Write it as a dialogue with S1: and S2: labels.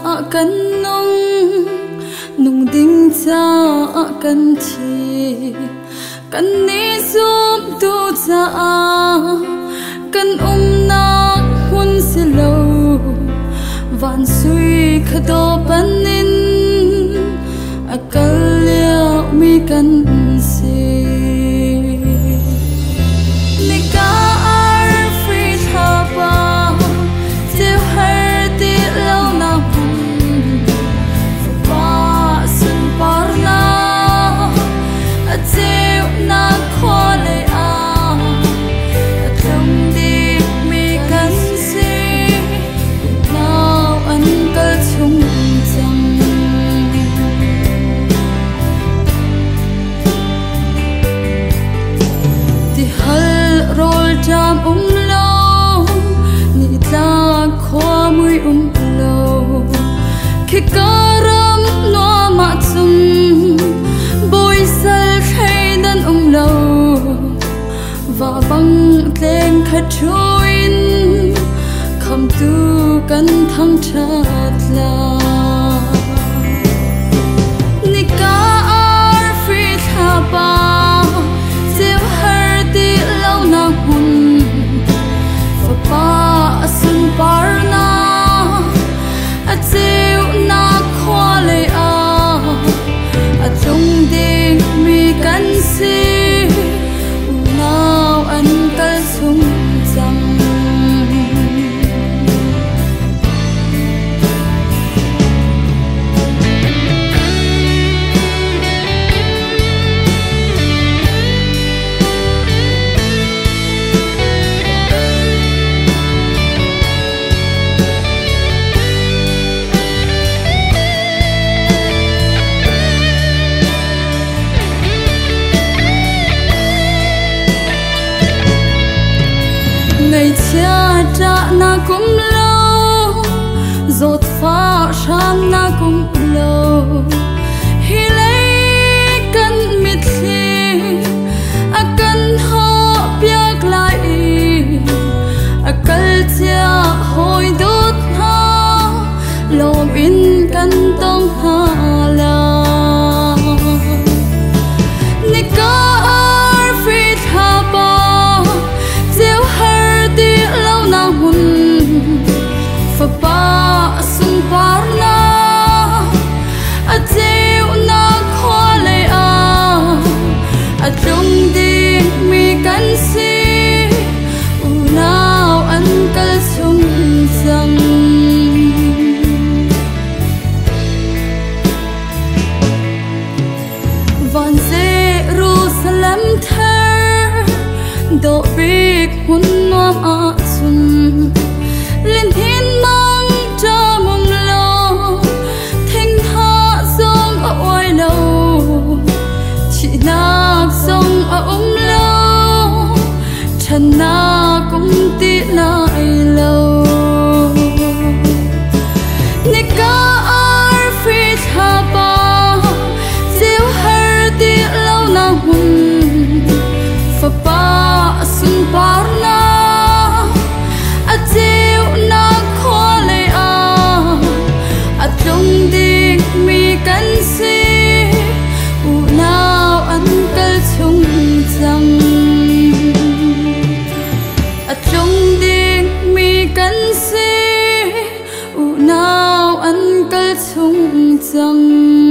S1: kan nung ding cha kan thi kan ni zum tu cha kan na hun si lo van sui khado panin akal ya mi kan si nika ar free thapa te har ti lo na pa sun parna ate na khole a atlong di mi kan si now an kal chung chang ti hal rol jam lo ni ta khwa mui lo khi karam no ma chung boy sal khai dan lo và băng tleng kha chuin kham tu kan thang chat la nika ar free thapa siêu har ti lo na hun fa pa sun parna a siêu na khole a chung ding mi kan si now an kal chung chang ngày cha cha na cũng lâu giọt pha sham na cũng lâu hi lấy căn mít khi căn ho biak lại kal cha hồi đốt ha lom in căn tông ha la nika ar free thapa fa pa sun parna a teu na khole a chung di mi kan si u now an kal chung chang van Jerusalem thar do big hun nom a sun lên thiên mang cho mong lo thanh tha sông ở oai lâu chị nạc sông ở lâu chân na cũng tí lại lâu nika ar free thapa siêu har tí lâu na hun fa pa sun parna na khole a chung ding mi kan si u now an kal chung chang a chung ding mi kan si u now an kal chung chang